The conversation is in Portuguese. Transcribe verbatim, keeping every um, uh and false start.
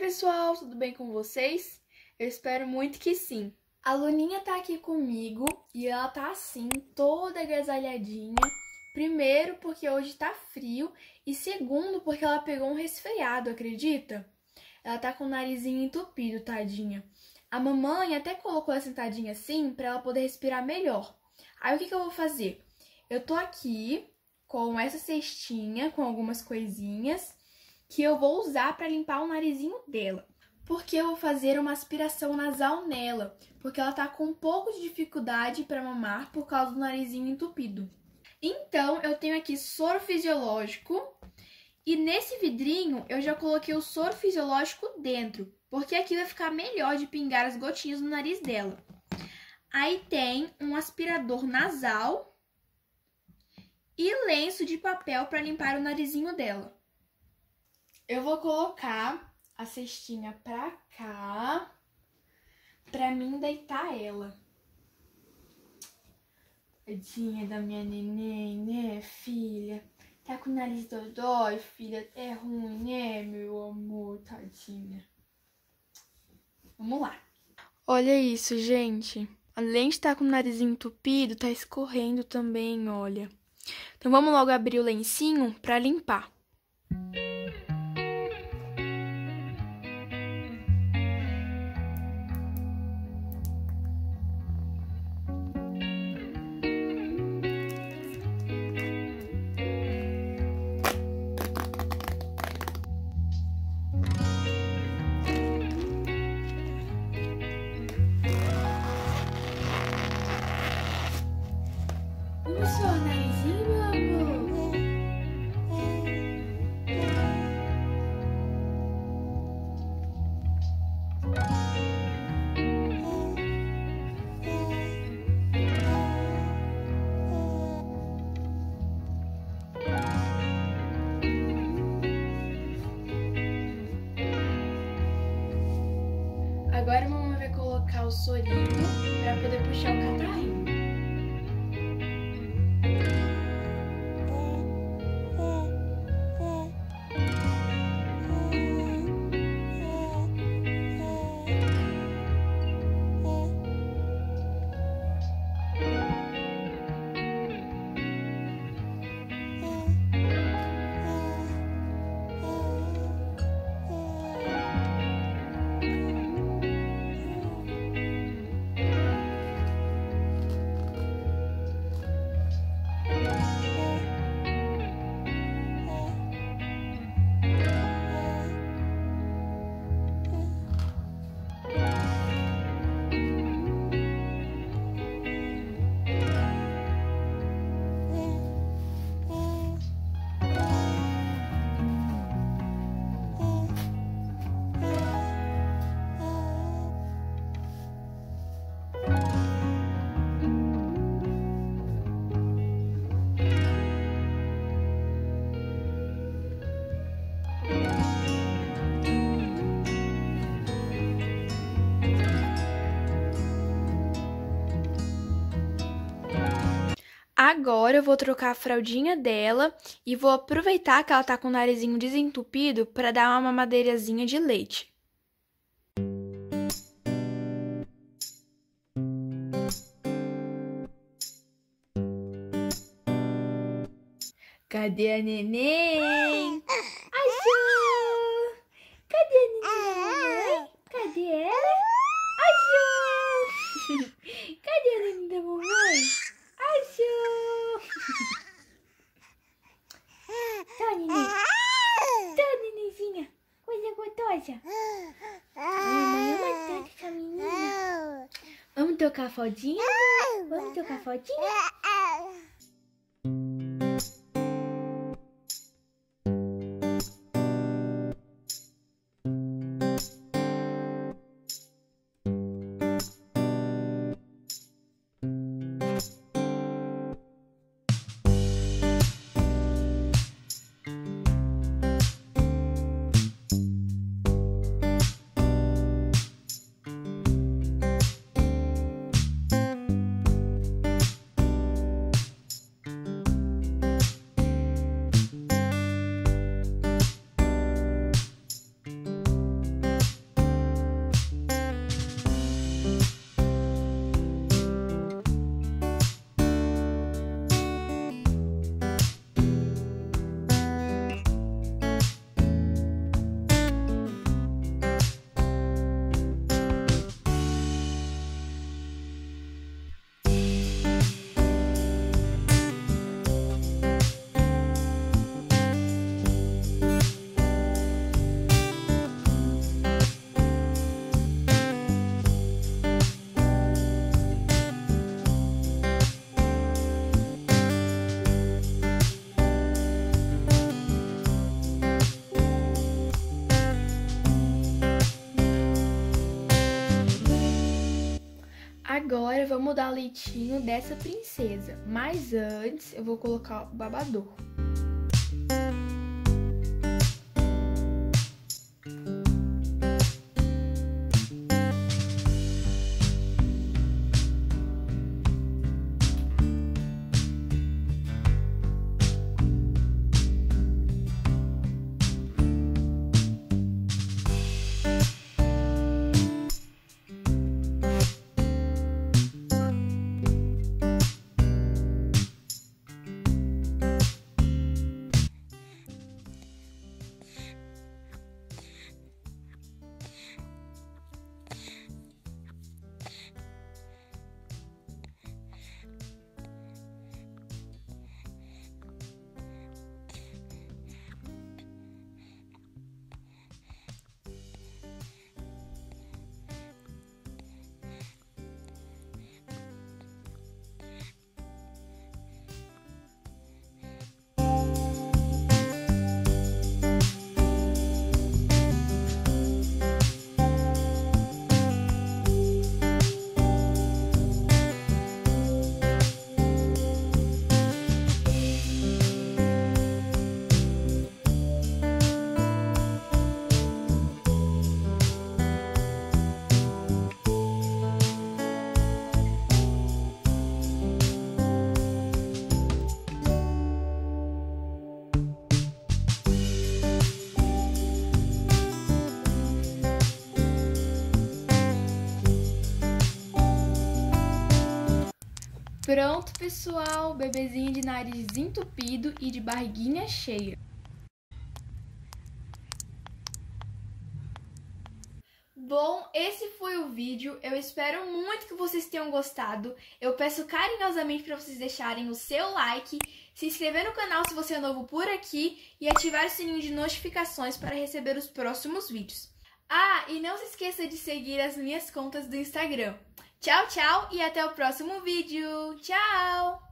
pessoal, tudo bem com vocês? Eu espero muito que sim. A Luninha tá aqui comigo e ela tá assim, toda agasalhadinha. Primeiro, porque hoje tá frio e segundo, porque ela pegou um resfriado, acredita? Ela tá com o narizinho entupido, tadinha. A mamãe até colocou ela sentadinha assim pra ela poder respirar melhor. Aí o que que eu vou fazer? Eu tô aqui com essa cestinha, com algumas coisinhas que eu vou usar pra limpar o narizinho dela. Porque eu vou fazer uma aspiração nasal nela, porque ela tá com um pouco de dificuldade pra mamar por causa do narizinho entupido. Então, eu tenho aqui soro fisiológico e nesse vidrinho eu já coloquei o soro fisiológico dentro, porque aqui vai ficar melhor de pingar as gotinhas no nariz dela. Aí tem um aspirador nasal e lenço de papel para limpar o narizinho dela. Eu vou colocar a cestinha pra cá, pra mim deitar ela. Tadinha da minha neném, né, filha? Tá com o nariz dodói, filha? É ruim, né, meu amor? Tadinha. Vamos lá. Olha isso, gente. Além de estar com o nariz entupido, tá escorrendo também, olha. Então vamos logo abrir o lencinho pra limpar. Vamos só o narizinho, meu amor. Agora a mamãe vai colocar o sorinho para poder puxar o catarrinho. Agora eu vou trocar a fraldinha dela e vou aproveitar que ela tá com o narizinho desentupido para dar uma mamadeirazinha de leite. Cadê a neném? Achou! Cadê a neném da mamãe? Cadê ela? Achou! Cadê a neném da mamãe? Achou! Tá, neném. Tá, nenenzinha. Coisa gostosa. Mamãe ama tanto essa menina. Vamos trocar a fraldinha? Vamos trocar a fraldinha? Agora vamos dar leitinho dessa princesa, mas antes eu vou colocar o babador. Pronto, pessoal, bebezinho de nariz entupido e de barriguinha cheia. Bom, esse foi o vídeo, eu espero muito que vocês tenham gostado. Eu peço carinhosamente para vocês deixarem o seu like, se inscrever no canal se você é novo por aqui e ativar o sininho de notificações para receber os próximos vídeos. Ah, e não se esqueça de seguir as minhas contas do Instagram. Tchau, tchau e até o próximo vídeo. Tchau!